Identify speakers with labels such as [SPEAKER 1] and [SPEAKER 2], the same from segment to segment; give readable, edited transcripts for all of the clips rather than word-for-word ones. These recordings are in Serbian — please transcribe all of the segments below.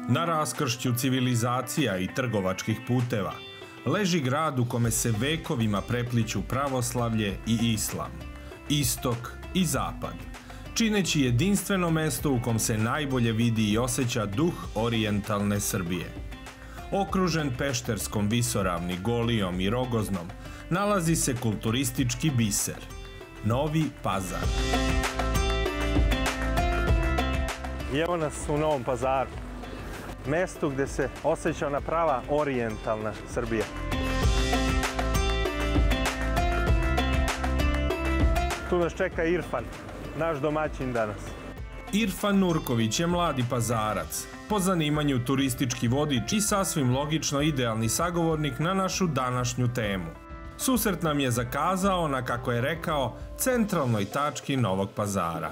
[SPEAKER 1] Na raskršću civilizacija i trgovačkih puteva leži grad u kome se vekovima prepliću pravoslavlje i islam, istok i zapad, čineći jedinstveno mesto u kom se najbolje vidi i osjeća duh orijentalne Srbije. Okružen Pešterskom visoravni, Golijom i Rogoznom, nalazi se kulturistički biser – Novi Pazar.
[SPEAKER 2] I evo nas u Novom Pazaru, mestu gde se osjeća ona prava orijentalna Srbija. Tu nas čeka Irfan, naš domaćin danas.
[SPEAKER 1] Irfan Nurković je mladi Pazarac, po zanimanju turistički vodič i sasvim logično idealni sagovornik na našu današnju temu. Susret nam je zakazao na, kako je rekao, centralnoj tački Novog Pazara.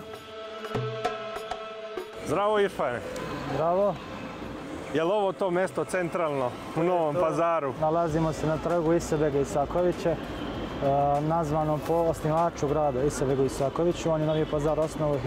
[SPEAKER 2] Zdravo Irfane.
[SPEAKER 3] Zdravo.
[SPEAKER 2] Je li ovo to mesto centralno u Novom Pazaru?
[SPEAKER 3] Nalazimo se na trgu Isabega Isakovića, nazvanom po osnivaču grada Isabegu Isakoviću. On je Novi Pazar osnovao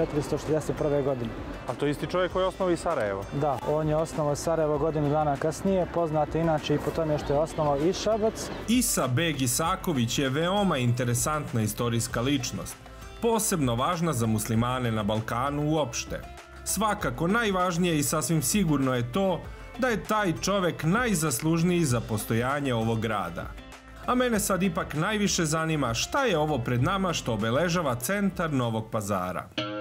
[SPEAKER 3] 1461. godine.
[SPEAKER 2] A to je isti čovjek koji je osnovao i Sarajevo?
[SPEAKER 3] Da, on je osnovao Sarajevo godinu dana kasnije, poznat je inače i po tome što je osnovao i Šabac.
[SPEAKER 1] Isabeg Isaković je veoma interesantna istorijska ličnost, posebno važna za muslimane na Balkanu uopšte. Svakako najvažnije i sasvim sigurno je to da je taj čovek najzaslužniji za postojanje ovog grada. A mene sad ipak najviše zanima šta je ovo pred nama što obeležava centar Novog Pazara.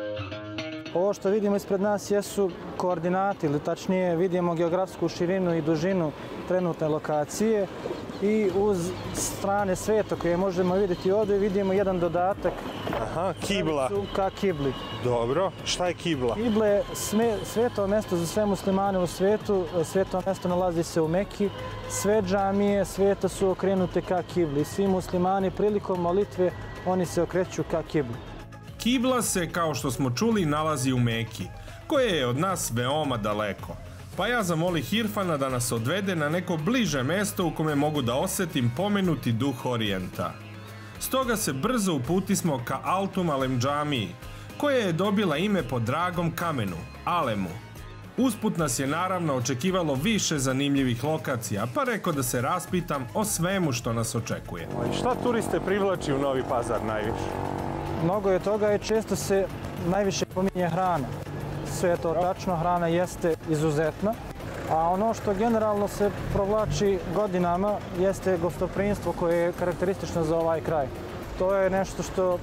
[SPEAKER 3] Ovo što vidimo ispred nas jesu koordinati, ili tačnije vidimo geografsku širinu i dužinu trenutne lokacije i uz strane sveta koje možemo vidjeti ovdje vidimo jedan dodatak.
[SPEAKER 2] Aha, kibla.
[SPEAKER 3] Ka kibli.
[SPEAKER 2] Dobro, šta je kibla?
[SPEAKER 3] Kibla je sveto mesto za sve muslimane u svetu. Sveto mesto nalazi se u Meki. Sve džamije sveta su okrenute ka kibli. Svi muslimani prilikom molitve oni se okreću ka kibli.
[SPEAKER 1] Kibla se, kao što smo čuli, nalazi u Meki, koje je od nas veoma daleko. Pa ja zamolih Irfana da nas odvede na neko bliže mesto u kome mogu da osjetim pomenuti duh Orijenta. Stoga se brzo uputismo ka Altum Alem džamiji, koja je dobila ime po dragom kamenu, Alemu. Usput nas je naravno očekivalo više zanimljivih lokacija, pa rekao da se raspitam o svemu što nas očekuje.
[SPEAKER 2] Šta turiste privlači u Novi Pazar najviše?
[SPEAKER 3] Mnogo je toga i često se najviše pominje hrana. Sve je to tačno, hrana jeste izuzetna, a ono što generalno se provlači godinama jeste gostoprimstvo koje je karakteristično za ovaj kraj. To je nešto što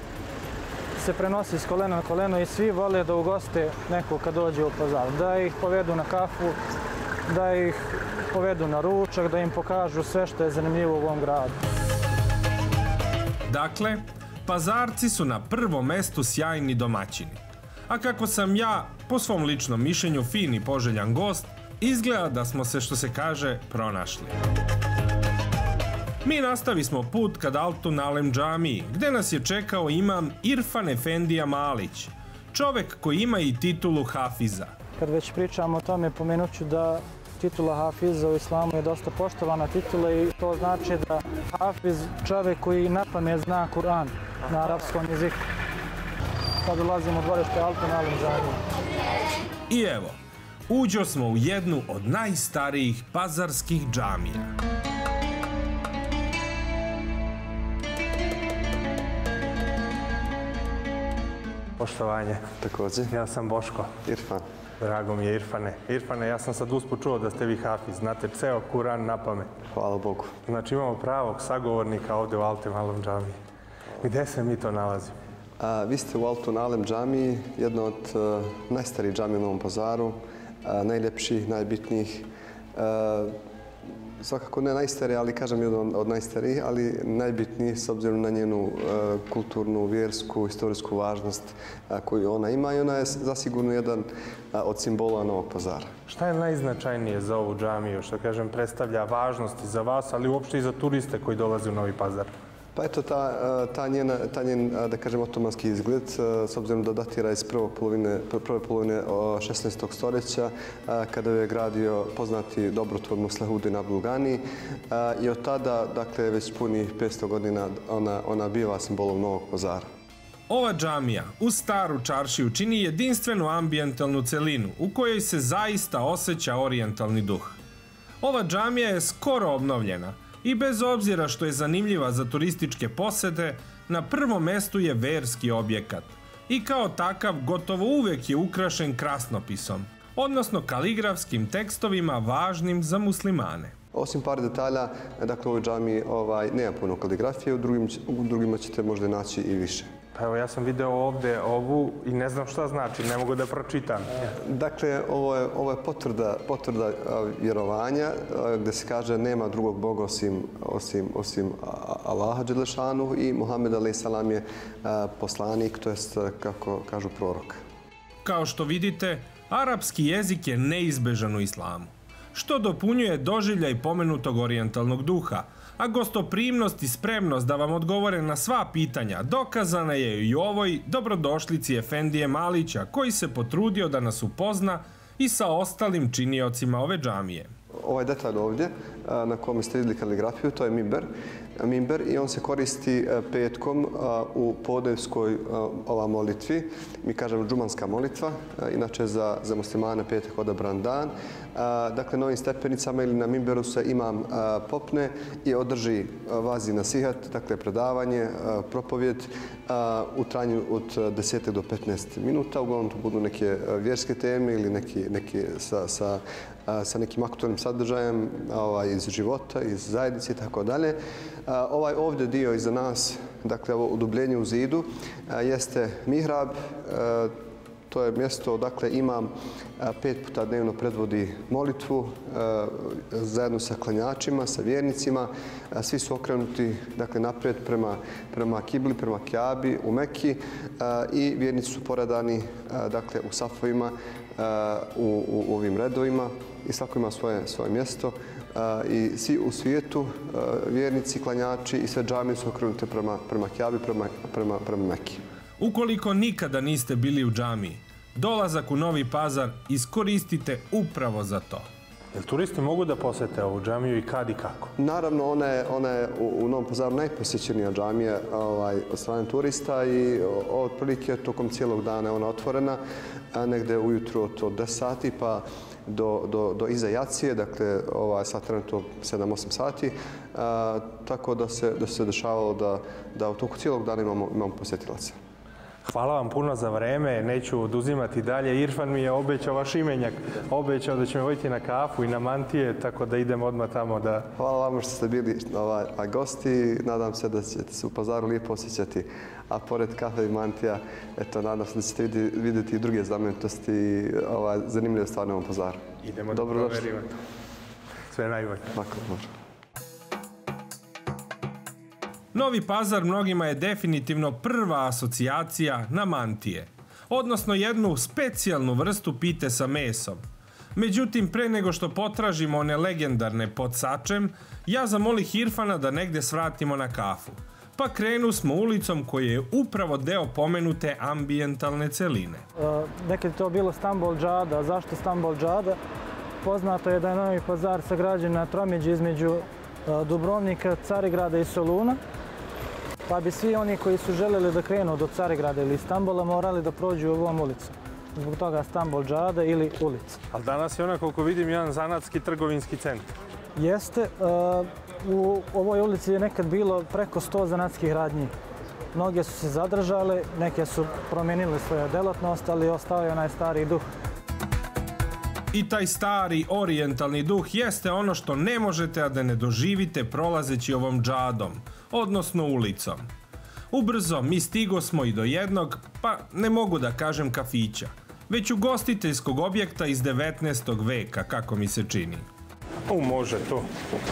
[SPEAKER 3] se prenosi s kolena na koleno i svi vole da ugoste nekog kad dođe u Pazar. Da ih povedu na kafu, da ih povedu na ručak, da im pokažu sve što je zanimljivo u ovom gradu.
[SPEAKER 1] Dakle, Pazarci su na prvom mestu sjajni domaćini. A kako sam ja, po svom ličnom mišljenju, fin i poželjan gost, izgleda da smo se, što se kaže, pronašli. Mi nastavismo put ka Altum Alem džamiji, gde nas je čekao imam Irfan Efendija Malić, čovek koji ima i titulu Hafiza.
[SPEAKER 3] Kad već pričamo o tome, pomenut ću da titula Hafiza u islamu je dosta poštovana titula i to znači da Hafiz čovek koji napamet zna Kur'an na arapskom jeziku. Sad ulazimo u dvorište Altum Alem džamije.
[SPEAKER 1] I evo, uđo smo u jednu od najstarijih pazarskih džamija.
[SPEAKER 2] Poštovanje.
[SPEAKER 4] Također.
[SPEAKER 2] Ja sam Boško.
[SPEAKER 4] Irfan.
[SPEAKER 2] Drago mi je Irfane. Irfane, ja sam sad usput čuo da ste vi Hafiz, znate ceo Kur'an na pamet.
[SPEAKER 4] Hvala Bogu.
[SPEAKER 2] Znači imamo pravog sagovornika ovdje u Altum Alem džamiji. Gde se mi to nalazimo?
[SPEAKER 4] Vi ste u Altum Alem džamiji, jedna od najstarijih džamija u Novom Pazaru, najljepših, najbitnijih. Svakako ne najstariji, ali kažem jedna od najstarijih, ali najbitniji s obzirom na njenu kulturnu, vjersku, istorijsku važnost koju ona ima i ona je zasigurno jedan od simbola Novog Pazara.
[SPEAKER 2] Šta je najznačajnije za ovu džamiju, što kažem predstavlja važnosti za vas, ali uopšte i za turiste koji dolaze u Novi Pazar?
[SPEAKER 4] Pa eto, ta njen, da kažem, otomanski izgled, s obzirom da datira iz prve polovine 16. stoljeća, kada je gradio poznati dobrotvor Muslehudin Abdulgani i od tada, dakle, već punih 500 godina ona biva simbolom Novog Pazara.
[SPEAKER 1] Ova džamija uz staru čaršiju čini jedinstvenu ambijentalnu celinu u kojoj se zaista osjeća orijentalni duh. Ova džamija je skoro obnovljena i bez obzira što je zanimljiva za turističke posete, na prvom mestu je verski objekat i kao takav gotovo uvijek je ukrašen krasnopisom, odnosno kaligrafskim tekstovima važnim za muslimane.
[SPEAKER 4] Osim par detalja, dakle u ovoj džamiji nema puno kaligrafije, u drugima ćete možda naći i više.
[SPEAKER 2] Pa evo, ja sam video ovdje ovu i ne znam šta znači, ne mogu da pročitam.
[SPEAKER 4] Dakle, ovo je potvrda vjerovanja gdje se kaže nema drugog Boga osim Allaha Đelešanu i Muhammed a.s. je poslanik, to jest, kako kažu, prorok.
[SPEAKER 1] Kao što vidite, arapski jezik je neizbežan u islamu, što dopunjuje doživljaj pomenutog orijentalnog duha, a gostoprimnost i spremnost da vam odgovore na sva pitanja dokazana je i u ovoj dobrodošlici Efendije Malića, koji se potrudio da nas upozna i sa ostalim činiocima ove džamije.
[SPEAKER 4] Ovaj detalj ovdje na kome ste vidjeli kaligrafiju, to je mimber i on se koristi petkom u podnevskoj molitvi. Mi kažemo džumanska molitva, inače za muslimane petak odabran dan. Dakle, na ovim stepenicama ili na mimberu se imam popne i održi vazi nasihat, dakle predavanje, propovjed u trajanju od 10 do 15 minuta. Uglavnom to budu neke vjerske teme ili neke sa nekim aktualnim sadržajem iz života, iz zajednice i tako dalje. Ovaj ovdje dio iza nas, dakle ovo udubljenje u zidu, jeste mihrab. To je mjesto odakle imam 5 puta dnevno predvodi molitvu zajedno sa klanjačima, sa vjernicima. Svi su okrenuti, dakle, naprijed prema kibli, prema Kjabi u Meki i vjernici su poredani, dakle, u safovima, u ovim redovima i svako ima svoje mjesto. I svi u svijetu, vjernici, klanjači i sve džamije su okrenute prema Kjabi, prema Meki.
[SPEAKER 1] Ukoliko nikada niste bili u džamiji, dolazak u Novi Pazar iskoristite upravo za to.
[SPEAKER 2] Jel turisti mogu da posete ovu džamiju i kad i kako?
[SPEAKER 4] Naravno, ona je u Novom Pazaru najposjećenija džamija od strane turista i otprilike tokom cijelog dana je ona otvorena, negde ujutru od 10 sati pa do iza jacije, dakle sad trenutno 7-8 sati, tako da se dešavalo da u toku cijelog dana imamo posjetilaca.
[SPEAKER 2] Hvala vam puno za vreme, neću oduzimati dalje. Irfan mi je obećao vaš imenjak, obećao da će me voditi na kafu i na mantije, tako da idem odmah tamo da...
[SPEAKER 4] Hvala vam što ste bili gosti, nadam se da ćete se u Pazaru lijepo osjećati, a pored kafe i mantija, eto, nadam se da ćete vidjeti i druge znamenitosti i zanimljive stvari u ovom Pazaru.
[SPEAKER 2] Idemo da proverimo. Sve najbolje.
[SPEAKER 4] Lako, dobro.
[SPEAKER 1] Novi Pazar mnogima je definitivno prva asocijacija na mantije, odnosno jednu specijalnu vrstu pite sa mesom. Međutim, pre nego što potražimo one legendarne pod sačem, ja zamolih Irfana da negde svratimo na kafu. Pa krenu smo ulicom koja je upravo deo pomenute ambijentalne celine.
[SPEAKER 3] Nekad je to bilo Stambol džada. Zašto Stambol džada? Poznato je da je Novi Pazar sagrađen na tromeđi između Dubrovnika, Carigrada i Soluna. Pa bi svi oni koji su željeli da krenu do Carigrada ili Istambola morali da prođu ovom ulicom. Zbog toga Stambol džada ili ulica.
[SPEAKER 2] Ali danas je ona, koliko vidim, jedan zanatski trgovinski centar.
[SPEAKER 3] Jeste. U ovoj ulici je nekad bilo preko 100 zanatskih radnji. Mnoge su se zadržale, neke su promijenile svoju delatnost, ali ostao je onaj stari duh.
[SPEAKER 1] I taj stari orijentalni duh jeste ono što ne možete a da ne doživite prolazeći ovom džadom, odnosno ulicom. Ubrzo mi stigo smo i do jednog, pa ne mogu da kažem kafića, već ugostiteljskog objekta iz 19. veka, kako mi se čini.
[SPEAKER 2] Može to.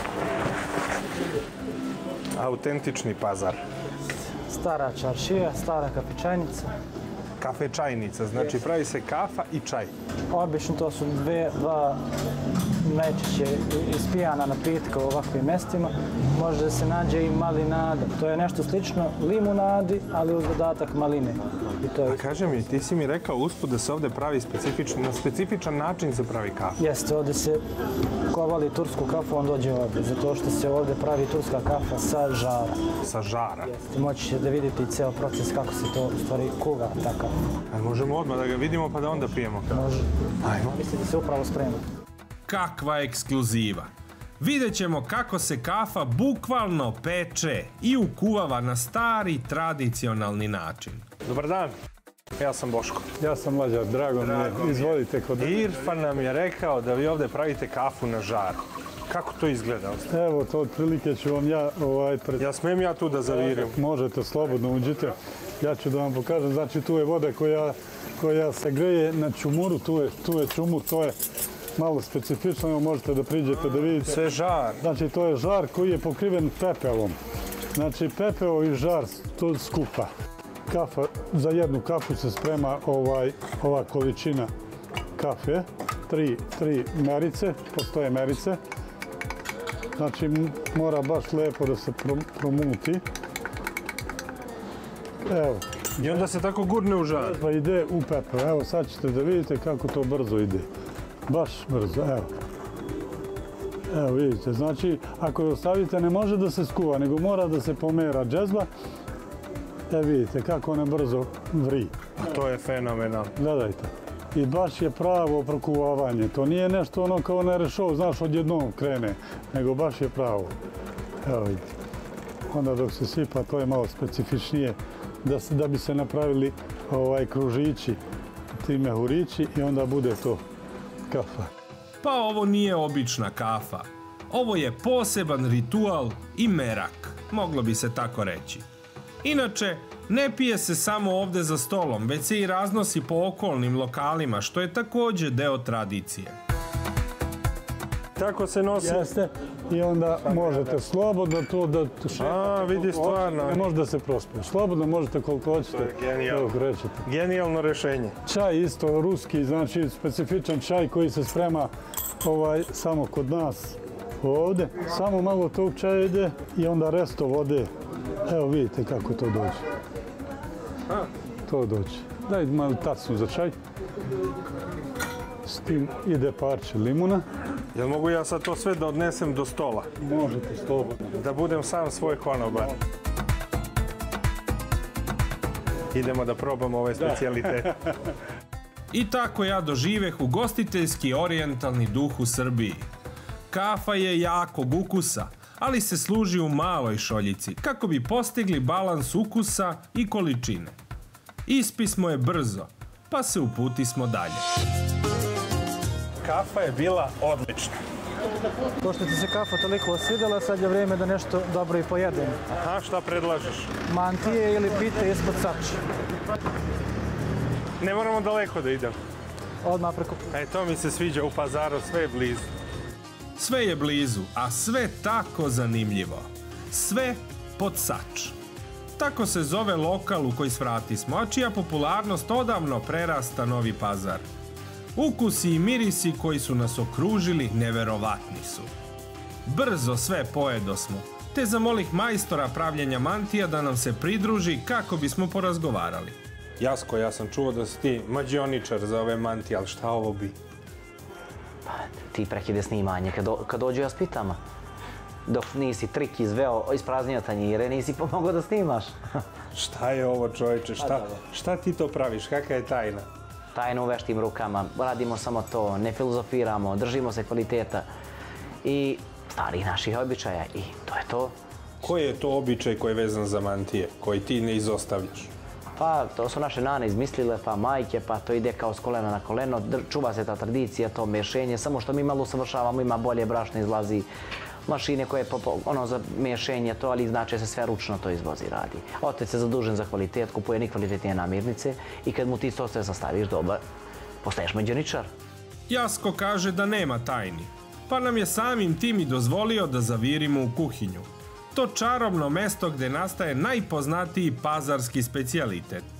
[SPEAKER 2] Autentični Pazar.
[SPEAKER 3] Stara čaršija, stara kafečajnica.
[SPEAKER 2] Kafečajnica, znači pravi se kafa i čaj.
[SPEAKER 3] Obično to su dva najčešće ispijana napitka u ovakvim mestima. Može da se nađe i malinada. To je nešto slično limunadi, ali uz dodatak maline.
[SPEAKER 2] A kaži mi, ti si mi rekao usput da se ovdje pravi na specifičan način se pravi kafa.
[SPEAKER 3] Jeste, ovdje se ko voli tursku kafu, on dođe ovdje, zato što se ovdje pravi turska kafa sa žara.
[SPEAKER 2] Sa žara?
[SPEAKER 3] Jeste, moći će da vidite i ceo proces kako se to u stvari kuva ta kafa.
[SPEAKER 2] Možemo odmah da ga vidimo pa da onda pijemo kafu.
[SPEAKER 3] Može.
[SPEAKER 2] Ajmo.
[SPEAKER 3] Mislim da se upravo sprema.
[SPEAKER 1] Kakva ekskluziva! Vidjet ćemo kako se kafa bukvalno peče i ukuvava na stari tradicionalni način.
[SPEAKER 2] Dobar dan, ja sam Boško.
[SPEAKER 5] Ja sam Mlađar, drago mi je. Izvolite kod...
[SPEAKER 2] Irfan nam je rekao da vi ovdje pravite kafu na žaru. Kako to izgleda?
[SPEAKER 5] Evo, to otprilike ću vam ja...
[SPEAKER 2] Ja smijem ja tu da zavirim?
[SPEAKER 5] Možete, slobodno uđite. Ja ću da vam pokažem, znači tu je voda koja se greje na čumuru, tu je čumur, to je malo specifično, evo možete da priđete da vidite.
[SPEAKER 2] Sve žar?
[SPEAKER 5] Znači to je žar koji je pokriven pepelom. Znači pepeo i žar to skupa. Kafa, za jednu kafu se sprema ova količina kafe, tri merice, postoje merice. Znači mora baš lepo da se promuti. Evo.
[SPEAKER 2] I onda se tako gurne u žar?
[SPEAKER 5] Pa ide u pepeo. Evo sad ćete da vidite kako to brzo ide. Baš brzo, evo. Evo vidite, znači ako je ostavite ne može da se skuva, nego mora da se pomera džezva. Vidite kako ona brzo vri.
[SPEAKER 2] To je fenomenalno.
[SPEAKER 5] Gledajte. I baš je pravo prokuvavanje. To nije nešto ono kao na rešov, znaš, odjednom krene, nego baš je pravo. Evo vidite. Onda dok se sipa, to je malo specifičnije, da bi se napravili kružići, ti mehurići i onda bude to kafa.
[SPEAKER 1] Pa ovo nije obična kafa. Ovo je poseban ritual i merak, moglo bi se tako reći. Inače, ne pije se samo ovdje za stolom, već se i raznosi po okolnim lokalima, što je također deo tradicije.
[SPEAKER 2] Tako se nosi?
[SPEAKER 5] Jeste. I onda možete slobodno to da šetate.
[SPEAKER 2] Vidi stvarno.
[SPEAKER 5] Ne može da se prospe. Slobodno možete koliko hoćete.
[SPEAKER 2] To je genijalno. Genijalno rešenje.
[SPEAKER 5] Čaj isto, ruski, znači specifičan čaj koji se sprema samo kod nas ovdje. Samo malo tog čaja ide i onda resto vode. Evo vidite kako to dođe. To dođe. Daj malo tacnu za čaj. S tim ide parče limuna.
[SPEAKER 2] Jel mogu ja sad to sve da odnesem do stola?
[SPEAKER 5] Možete, slobodno.
[SPEAKER 2] Da budem sam svoj konobar. Idemo da probamo ovaj specijalitet.
[SPEAKER 1] I tako ja doživeh ugostiteljski orijentalni duh u Srbiji. Kafa je jakog ukusa, ali se služi u maloj šoljici, kako bi postigli balans ukusa i količine. Ispismo je brzo, pa se uputismo dalje.
[SPEAKER 2] Kafa je bila odlična.
[SPEAKER 3] Pošto ti se kafa toliko osvidjela, sad je vrijeme da nešto dobro i pojedemo.
[SPEAKER 2] Aha, šta predlažeš?
[SPEAKER 3] Mantije ili pite ispod sače.
[SPEAKER 2] Ne moramo daleko da idemo.
[SPEAKER 3] Odmah preko...
[SPEAKER 2] To mi se sviđa u Pazaru, sve je blizu.
[SPEAKER 1] Sve je blizu, a sve tako zanimljivo. Sve pod sač. Tako se zove lokal u koji svratismo, a čija popularnost odavno prerasta Novi Pazar. Ukusi i mirisi koji su nas okružili neverovatni su. Brzo sve pojedosmo, te zamolih majstora pravljenja mantija da nam se pridruži kako bismo porazgovarali.
[SPEAKER 2] Jasko, ja sam čuo da si ti mađioničar za ove mantije, ali šta ovo bi?
[SPEAKER 6] Pa, ti prekide snimanje, kad dođu ja s pitama. Dok nisi trik izveo, ispraznio tanjire, nisi pomogao da snimaš.
[SPEAKER 2] Šta je ovo, čovječe? Šta ti to praviš? Kakva je tajna?
[SPEAKER 6] Tajna u veštim rukama, radimo samo to, ne filozofiramo, držimo se kvaliteta i starih naših običaja i to je to.
[SPEAKER 2] Koji je to običaj koji je vezan za mantije, koji ti ne izostavljaš?
[SPEAKER 6] Pa, to su naše nane izmislile, pa majke, pa to ide kao s kolena na koleno, čuva se ta tradicija, to mešenje, samo što mi malo usavršavamo, ima bolje brašno izlazi, mašine koje za mešenje to, ali znači se sve ručno to izvozi radi. Otec je zadužen za kvalitet, kupuje nekvalitetnije namirnice i kad mu ti to sve sastaviš dobar, postaješ mađioničar.
[SPEAKER 1] Jasko kaže da nema tajni, pa nam je samim tim i dozvolio da zavirimo u kuhinju. To čarobno mesto gde nastaje najpoznatiji pazarski specijalitet.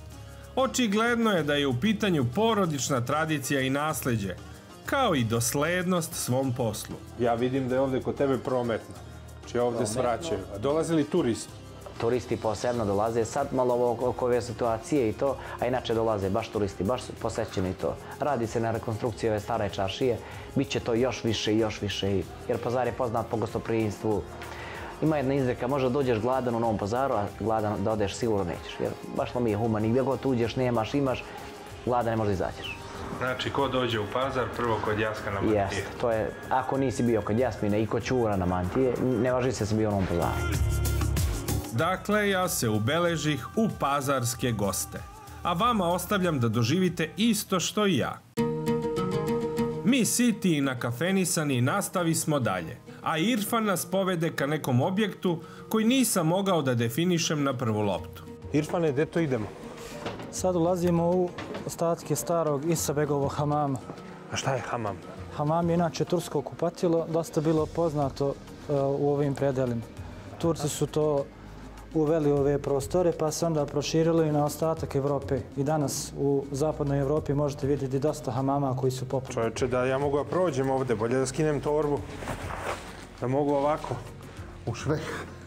[SPEAKER 1] Očigledno je da je u pitanju porodična tradicija i nasljeđe, kao i doslednost svom poslu.
[SPEAKER 2] Ja vidim da je ovdje kod tebe prometno. Znači ovdje svraćaju. A dolaze li turisti?
[SPEAKER 6] Turisti posebno dolaze, sad malo oko ove situacije i to, a inače dolaze baš turisti, baš su posećeni to. Radi se na rekonstrukciji ove stare čaršije, bit će to još više, jer Pazar je poznat po gostoprimstvu. Ima jedna izreka, možda dođeš gladan u Novom Pazaru, a gladan da odeš sigurno nećeš, jer baš smo mi humani, gdje god uđeš, nemaš, imaš, gladan ne možda izađeš.
[SPEAKER 2] Znači, ko dođe u Pazar, prvo kod Jaska na Mantije.
[SPEAKER 6] Jeste, to je, ako nisi bio kod Jasmine i kod Ćura na Mantije, ne važi se si bio u Novom Pazaru.
[SPEAKER 1] Dakle, ja se ubeležih u pazarske goste, a vama ostavljam da doživite isto što i ja. Mi siti i nakafenisani nastavi smo dalje, a Irfan nas povede ka nekom objektu koji nisam mogao da definišem na prvu loptu.
[SPEAKER 2] Irfane, gdje to idemo?
[SPEAKER 3] Sad ulazimo u ostatke starog Isabegovog hamama.
[SPEAKER 2] A šta je hamam?
[SPEAKER 3] Hamam je inače tursko kupatilo, dosta bilo poznato u ovim predelima. Turci su to uveli u ove prostore, pa se onda proširilo i na ostatak Evrope. I danas u zapadnoj Evropi možete vidjeti dosta hamama koji su popularni.
[SPEAKER 2] Čovječe, da ja mogu da prođem ovdje, bolje da skinem torbu. Da mogu ovako u šveh.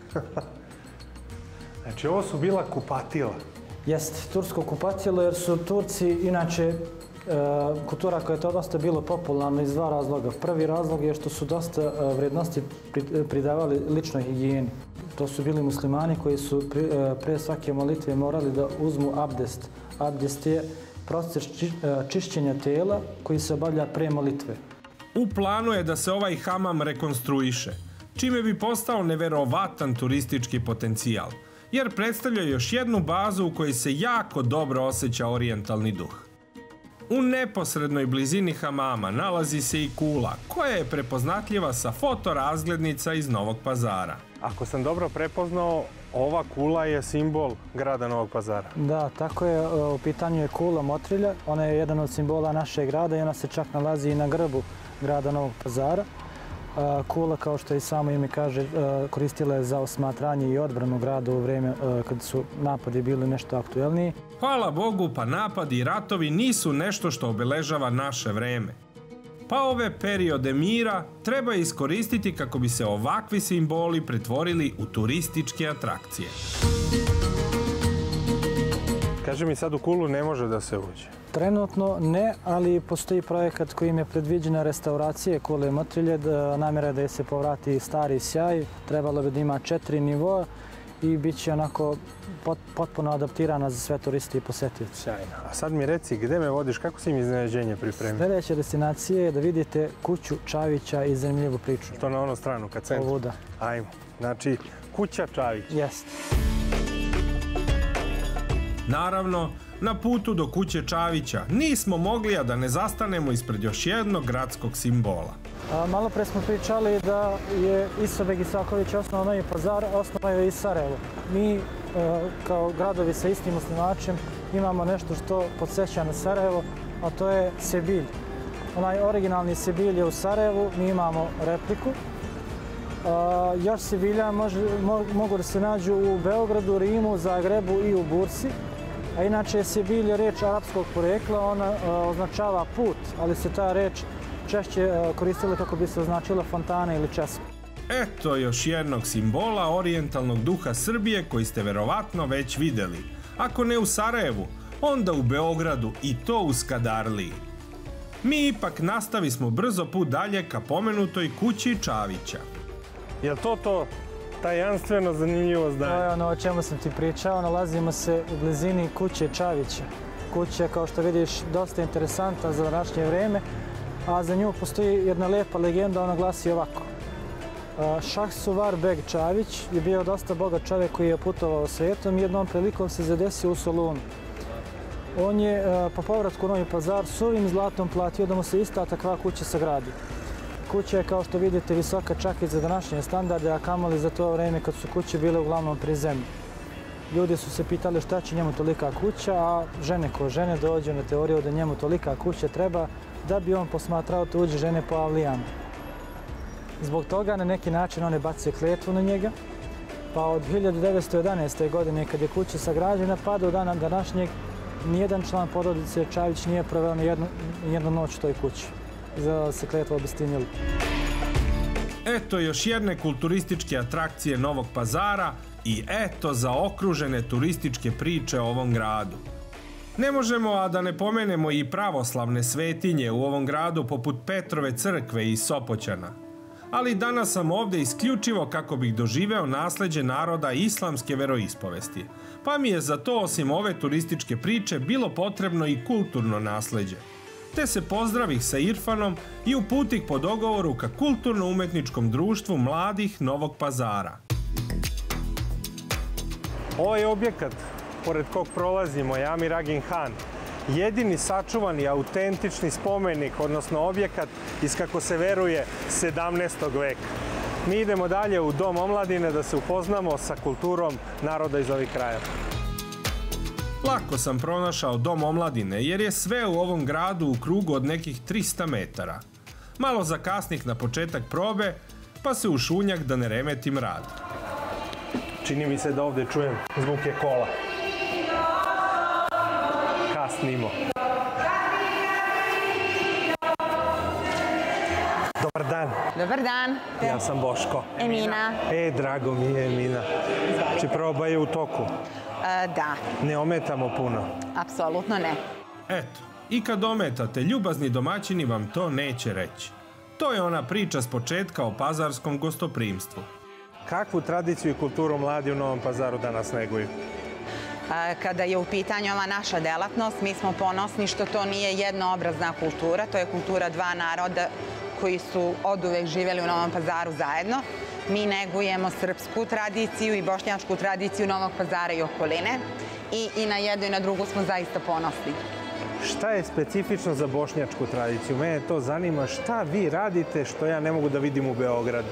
[SPEAKER 2] Znači, ovo su bila kupatila.
[SPEAKER 3] Jeste, tursko kupatilo jer su Turci inače kultura koja je to dosta bilo popularno iz dva razloga. Prvi razlog je što su dosta vrijednosti pridavali ličnoj higijeni. To su bili muslimani koji su pre svake molitve morali da uzmu abdest. Abdest je proces čišćenja tela koji se obavlja pre molitve.
[SPEAKER 1] U planu je da se ovaj hamam rekonstruiše, čime bi postao neverovatan turistički potencijal, jer predstavlja još jednu bazu u kojoj se jako dobro osjeća orijentalni duh. U neposrednoj blizini hamama nalazi se i kula, koja je prepoznatljiva sa fotorazglednica iz Novog Pazara.
[SPEAKER 2] Ako sam dobro prepoznao, ova kula je simbol grada Novog Pazara.
[SPEAKER 3] Da, tako je. U pitanju je kula Motrilja. Ona je jedan od simbola našeg grada i ona se čak nalazi i na grbu grada Novog Pazara. Kula, kao što i samo ime kaže, koristila je za osmatranje i odbranu grada u vrijeme kad su napadi bili nešto aktuelniji.
[SPEAKER 1] Hvala Bogu, pa napadi i ratovi nisu nešto što obeležava naše vreme. Pa ove periode mira treba iskoristiti kako bi se ovakvi simboli pretvorili u turističke atrakcije.
[SPEAKER 2] Kaže mi, sad u kulu ne može da se uđe.
[SPEAKER 3] Trenutno ne, ali postoji projekat kojim je predviđena restauracija kule Motrilje. Namjera je da se povrati stari sjaj, trebalo bi da ima 4 nivoa i bit će onako potpuno adaptirana za sve turiste i posjetioce.
[SPEAKER 2] Sjajno. A sad mi reci, gde me vodiš, kako si mi iznenađenje pripremio?
[SPEAKER 3] Sljedeća destinacija je da vidite kuću Čavića i zanimljivu priču.
[SPEAKER 2] To na onu stranu, ka centru?
[SPEAKER 3] Ovu da.
[SPEAKER 2] Ajmo. Znači, kuća Čavić.
[SPEAKER 3] Jeste.
[SPEAKER 1] Naravno, na putu do kuće Čavića nismo mogli a da ne zastanemo ispred još jednog gradskog simbola.
[SPEAKER 3] Malo pre smo pričali da je Isobeg Isaković osnovao Novi Pazar, osnovao je i Sarajevo. Mi kao gradovi sa istim osnivačem imamo nešto što podsjeća na Sarajevo, a to je Sebilj. Onaj originalni Sebilj je u Sarajevu, mi imamo repliku. Još Sebilja mogu da se nađu u Beogradu, Rimu, Zagrebu i u Bursi. A inače, Sebilj je reč arapskog porekla, ona označava put, ali se ta reč češće koristila kako bi se označila fontana ili česma.
[SPEAKER 1] Eto još jednog simbola orijentalnog duha Srbije koji ste verovatno već videli. Ako ne u Sarajevu, onda u Beogradu i to u Skadarliji. Mi ipak nastavi smo brzo put dalje ka pomenutoj kući Čavića.
[SPEAKER 2] Je li to tajanstveno zanimljivo zdanje?
[SPEAKER 3] To je ono o čemu sam ti pričao. Nalazimo se u blizini kuće Čavića. Kuća, kao što vidiš, dosta interesantna za današnje vreme, a za nju postoji jedna lepa legenda, ona glasi ovako. Šahsuvar Beg Čavić je bio dosta bogat čovjek koji je putovao svijetom i jednom prilikom se zadesio u Solunu. On je po povratku u Novi Pazar suvim zlatom platio da mu se ista takva kuća sagradi. Kuća je, kao što vidite, visoka čak i za današnje standarde, a kamoli za to vreme kad su kuće bile uglavnom pri zemlji. Ljudi su se pitali šta će njemu tolika kuća, a žene ko žene dođu na teoriju da njemu tolika kuća treba da bi on posmatrao tuđe žene po avlijama. Zbog toga na neki način one bace kletvu na njega, pa od 1911. godine kad je kuća sagrađena pa do dana današnjeg nijedan član porodice Čavić nije proveo nijednu noć u toj kući. Izgleda da se kletva obistinili.
[SPEAKER 1] Eto još jedne kulturističke atrakcije Novog Pazara i eto zaokružene turističke priče o ovom gradu. Ne možemo a da ne pomenemo i pravoslavne svetinje u ovom gradu poput Petrove crkve i Sopoćana. Ali danas sam ovde isključivo kako bih doživeo nasleđe naroda islamske veroispovesti, pa mi je za to osim ove turističke priče bilo potrebno i kulturno nasleđe. Te se pozdravih sa Irfanom i uputih po dogovoru ka Kulturno-umetničkom društvu mladih Novog Pazara.
[SPEAKER 2] Ovaj objekat, pored kog prolazimo, je Amir Agin Han, jedini sačuvani autentični spomenik, odnosno objekat iz, kako se veruje, 17. veka. Mi idemo dalje u Dom omladine da se upoznamo sa kulturom naroda iz ovih krajeva.
[SPEAKER 1] Lako sam pronašao Dom omladine jer je sve u ovom gradu u krugu od nekih 300 metara. Malo zakasnih na početak probe, pa se u šunjak da ne remetim rad.
[SPEAKER 2] Čini mi se da ovdje čujem zvuke kola. Kasnimo. Dobar dan.
[SPEAKER 7] Dobar dan.
[SPEAKER 2] Ja sam Boško.
[SPEAKER 7] Emina.
[SPEAKER 2] Drago mi je Emina. Či proba je u toku?
[SPEAKER 7] Da.
[SPEAKER 2] Ne ometamo puno?
[SPEAKER 7] Apsolutno ne.
[SPEAKER 1] Eto, i kad ometate, ljubazni domaćini vam to neće reći. To je ona priča s početka o pazarskom gostoprimstvu.
[SPEAKER 2] Kakvu tradiciju i kulturu mladi u Novom Pazaru danas neguju?
[SPEAKER 7] Kada je u pitanju ova naša delatnost, mi smo ponosni što to nije jednoobrazna kultura, to je kultura dva naroda koji su oduvek živjeli u Novom Pazaru zajedno. Mi negujemo srpsku tradiciju i bošnjačku tradiciju Novog Pazara i okoline i na jednu i na drugu smo zaista ponosni.
[SPEAKER 2] Šta je specifično za bošnjačku tradiciju? Mene to zanima, šta vi radite što ja ne mogu da vidim u Beogradu?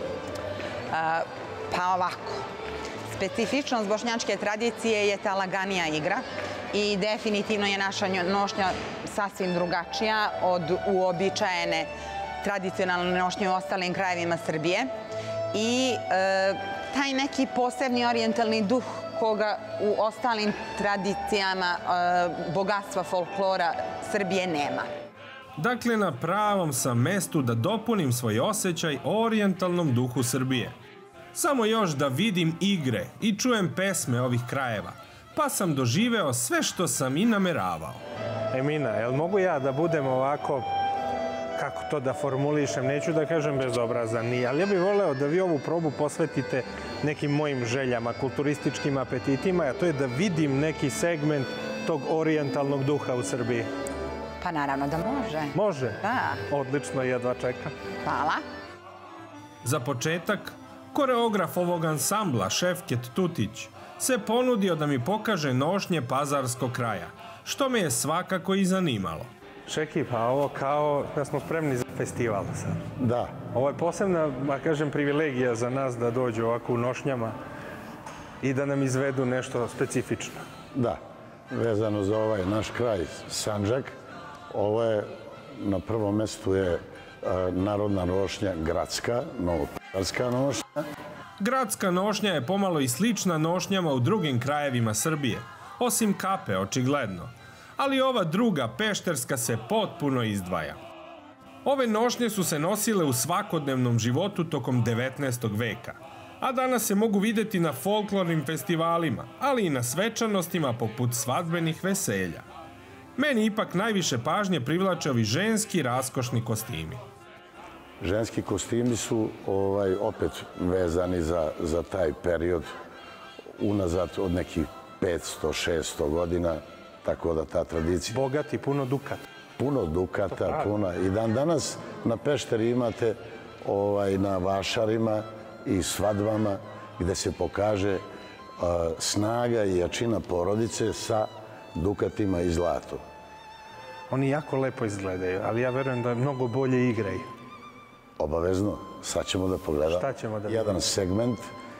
[SPEAKER 7] Pa ovako, specifičnost bošnjačke tradicije je ta laganija igra i definitivno je naša nošnja sasvim drugačija od uobičajene tradicionalne nošnje u ostalim krajevima Srbije i taj neki posebni orijentalni duh koga u ostalim tradicijama bogatstva folklora Srbije nema.
[SPEAKER 1] Dakle, na pravom sam mestu da dopunim svoj osjećaj o orijentalnom duhu Srbije. Samo još da vidim igre i čujem pesme ovih krajeva, pa sam doživeo sve što sam i nameravao.
[SPEAKER 2] Emina, jel mogu ja da budem ovako, kako to da formulišem, neću da kažem bezobrazan, nije, ali ja bih voleo da vi ovu probu posvetite nekim mojim željama, kulturističkim apetitima, a to je da vidim neki segment tog orijentalnog duha u Srbiji.
[SPEAKER 7] Pa naravno da može.
[SPEAKER 2] Može?
[SPEAKER 7] Da.
[SPEAKER 2] Odlično, jedva čekam.
[SPEAKER 7] Hvala.
[SPEAKER 1] Za početak, koreograf ovog ansambla, Šefket Tutić, se ponudio da mi pokaže nošnje pazarskog kraja, što me je svakako i zanimalo.
[SPEAKER 2] Šeki, pa ovo kao da smo spremni za festival sad.
[SPEAKER 5] Da.
[SPEAKER 2] Ovo je posebna, da kažem, privilegija za nas da dođu ovako u nošnjama i da nam izvedu nešto specifično.
[SPEAKER 5] Da, vezano za ovaj naš kraj Sandžak, ovo je na prvom mjestu je narodna nošnja gradska, novopazarska nošnja.
[SPEAKER 1] Gradska nošnja je pomalo i slična nošnjama u drugim krajevima Srbije, osim kape, očigledno. Ali ova druga, pešterska, se potpuno izdvaja. Ove nošnje su se nosile u svakodnevnom životu tokom 19. veka, a danas se mogu vidjeti na folklornim festivalima, ali i na svečanostima poput svadbenih veselja. Meni ipak najviše pažnje privlače ovi ženski raskošni kostimi.
[SPEAKER 5] Ženski kostimi su opet vezani za taj period unazad od nekih 500-600 godina, tako da ta tradicija...
[SPEAKER 2] Bogati, puno dukata.
[SPEAKER 5] Puno dukata, puno. I dan danas na Pešteri imate na vašarima i svadbama gde se pokaže snaga i jačina porodice sa dukatima i zlatom.
[SPEAKER 2] Oni jako lepo izgledaju, ali ja verujem da mnogo bolje igraju.
[SPEAKER 5] Obavezno. Sad ćemo da pogledamo.
[SPEAKER 2] Šta ćemo da
[SPEAKER 5] jedan segment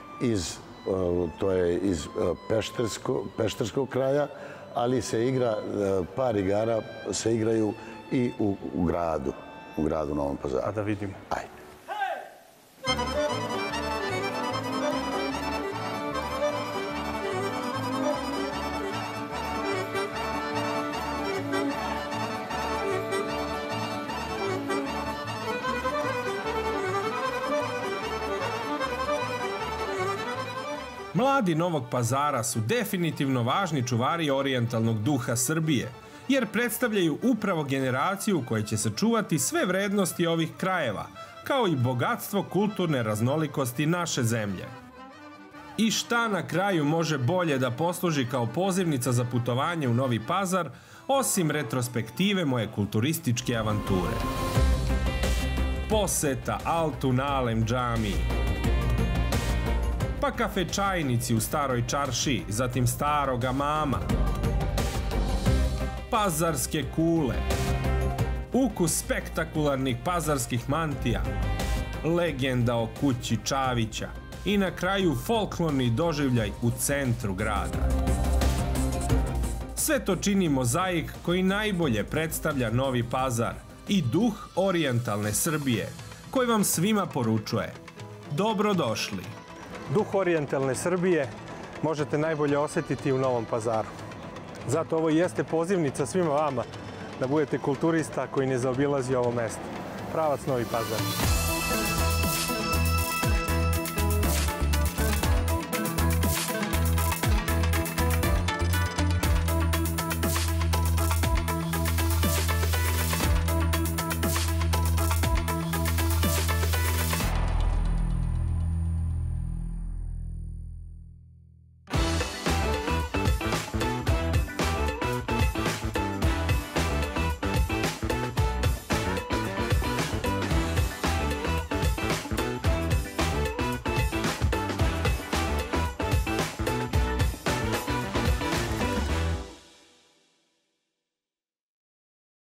[SPEAKER 5] to je iz pešterskog kraja, ali se igra, par igara se igraju i u gradu Novom Pazaru.
[SPEAKER 2] A da vidimo.
[SPEAKER 5] Ajde.
[SPEAKER 1] Mladi Novog Pazara su definitivno važni čuvari orijentalnog duha Srbije, jer predstavljaju upravo generaciju koja će sačuvati sve vrednosti ovih krajeva, kao i bogatstvo kulturne raznolikosti naše zemlje. I šta na kraju može bolje da posluži kao pozivnica za putovanje u Novi Pazar, osim retrospektive moje kulturističke avanture? Poseta Altun-alem džamiji, pa kafe čajnici u Staroj čaršiji, zatim Staroga mama, pazarske kule, ukus spektakularnih pazarskih mantija, legenda o kući Čavića i na kraju folklorni doživljaj u centru grada. Sve to čini mozaik koji najbolje predstavlja Novi Pazar i duh orijentalne Srbije, koji vam svima poručuje: dobrodošli.
[SPEAKER 2] Duh orijentalne Srbije možete najbolje osjetiti u Novom Pazaru. Zato ovo jeste pozivnica svima vama da budete kulturista koji ne zaobilazi ovo mesto. Pravac Novi Pazar.